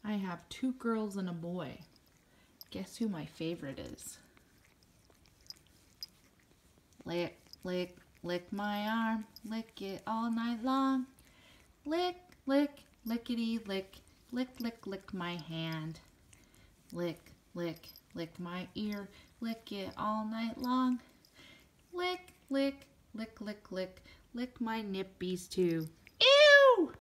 I have two girls and a boy. Guess who my favorite is? Lick, lick, lick my arm, lick it all night long. Lick, lick, lickety lick, lick, lick, lick my hand. Lick, lick, lick my ear, lick it all night long. Lick, lick, lick, lick, lick, lick my nippies too.